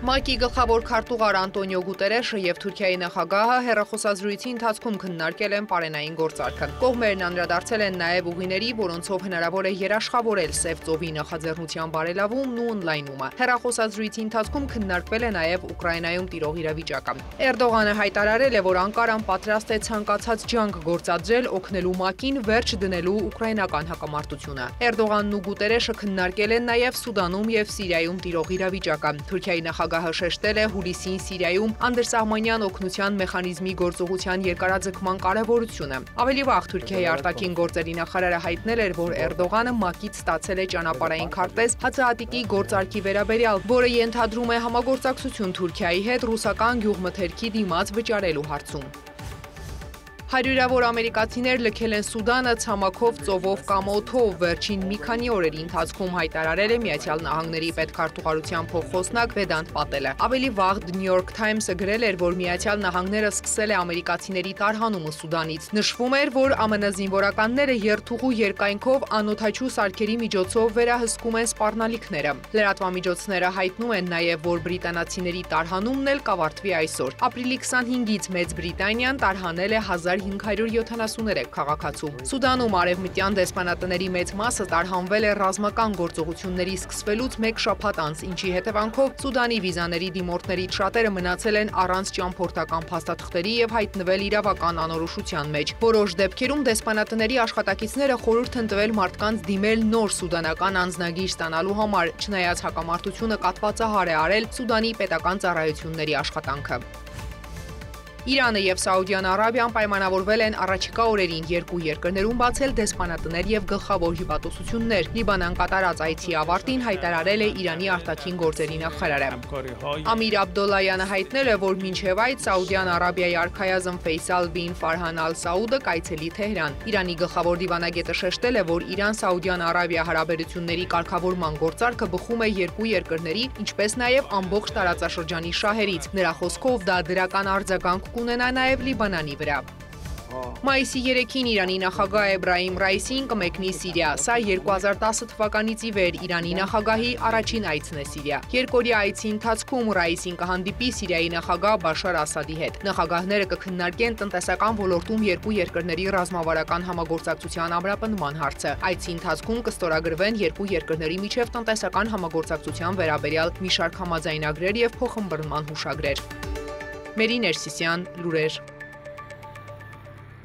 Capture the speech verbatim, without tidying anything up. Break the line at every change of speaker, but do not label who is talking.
ՄԱԿ-ի գլխավոր քարտուղար Անտոնիո Գուտերեշը եւ Թուրքիայի նախագահը հեռախոսազրույցի ընթացքում քննարկել են պարենային գործարքը։ Կողմերն անդրադարձել են նաեւ ուղիների, որոնցով հնարավոր է երաշխավորել Սև ծովի նախաձեռնության բարելավումն ու ընդլայնումը։ Հեռախոսազրույցի ընթացքում քննարկվել է նաեւ Ուկրաինայում տիրող իրավիճակը։ Էրդողանը հայտարարել է, որ Անկարան պատրաստ է ցանկացած ջանք գործադրել օգնելու ՄԱԿ-ին վերջ դնելու ուկրաինական հակամարտությունը։ Էրդողանն ու Գուտերեշը քննարկել են նաեւ Սուդանում եւ Սիրիայում տիրող իրավիճակը։ Թուրքիայի նախագահը շեշտել է հուլիսին Սիրիայում անդրսահմանյան օգնության մեխանիզմի գործողության երկարաձգման կարևորությունը։ Ավելի վաղ Թուրքիայի արտաքին գործերի նախարարը հայտնել էր, որ Էրդողանը ՄԱԿ-ից ստացել է ճանապարհային քարտեզ հացահատիկի գործարքի վերաբերյալ, որը ենթադրում է համագործակցություն Թուրքիայի հետ ռուսական գյուղմթերքի դիմաց վճարելու հարցում։ Հարյուրավոր ամերիկացիներ լքել են Սուդանը ցամաքով, ծովով կամ օդով։ Վերջին մի քանի օրերի ընթացքում հայտարարել է Միացյալ Նահանգների պետքարտուղարության փոխխոսնակ Վեդանտ Պատելը։ Ավելի վաղ The New York Times-ը գրել էր, որ Միացյալ Նահանգները սկսել է ամերիկացիների տարհանումը Սուդանից։ Նշվում էր, որ ԱՄՆ զինվորականները երթուղու երկայնքով անօդաչու սարքերի միջոցով վերահսկում են սպառնալիքները։ Լրատվամիջոցները հայտնում են նաև, որ բրիտանացիների տարհանումն էլ կավարտվի այսօր։ Ապրիլի քսանհինգից Մեծ Բրիտանիան տարհանել է հազար հինգ հարյուր յոթանասուններեք քաղաքացու։ Սուդանում արևմտյան դեսպանատների մեծ մասը տարհանվել է ռազմական գործողությունների սկսվելուց մեկ շաբաթ անց, ինչի հետևանքով Սուդանի վիզաների դիմորդներից շատերը մնացել են առանց ճամփորդական փաստաթղթերի եւ հայտնվել իրավական անորոշության մեջ։ Որոշ դեպքերում դեսպանատների աշխատակիցները խորհուրդ են տվել մարդկանց դիմել նոր սուդանական անձնագիր ստանալու համար, չնայած հակամարտությունը կատվածահար է արել Սուդանի պետական ծառայությունների աշխատանքը։ Իրանը եւ Սաուդյան Արաբիան պայմանավորվել են առաջիկա օրերին երկու երկրներում բացել դեսպանատներ եւ գլխավոր հյուպատոսություններ։ Լիբանան կատարած այցի ավարտին հայտարարել է Իրանի արտաքին գործերի նախարարը։ Ամիր Աբդոլլայանը հայտնել է, որ մինչև այդ Սաուդյան Արաբիայի արքայազն Ֆեյսալ բին Ֆարհան Ալ Սաուդը կայցելի Թեհրան։ Իրանի գլխավոր դիվանագետը շեշտել է, որ Իրան-Սաուդյան Արաբիա հարաբերությունների կարգավորման գործարքը բխում է երկու երկրների, ինչպես նաեւ ամբողջ տարածաշրջանի շահերից։ Նրա խոսքով դա դրական արձագանք կունենա նաև Լիբանանի վրա։ Մայիսի երեքին Իրանի նախագահ Էբրահիմ Ռայիսին կմեկնի Սիրիա։ Սա երկու հազար տասը թվականից ի վեր Իրանի նախագահի առաջին այցն է Սիրիա։ Երկօրյա այցի ընթացքում Ռայիսին կհանդիպի Սիրիայի նախագահ Բաշար Ասադի հետ։ Նախագահները կքննարկեն տնտեսական ոլորտում երկու երկրների ռազմավարական համագործակցության ամրապնդման հարցը։ Այցի ընթացքում կստորագրվեն երկու երկրների միջև տնտեսական համագործակցության վերաբերյալ մի շարք համաձայնագրեր եւ փոխըմբռնման հուշագրեր։ Մերի Ներսիսյան, լուրեր։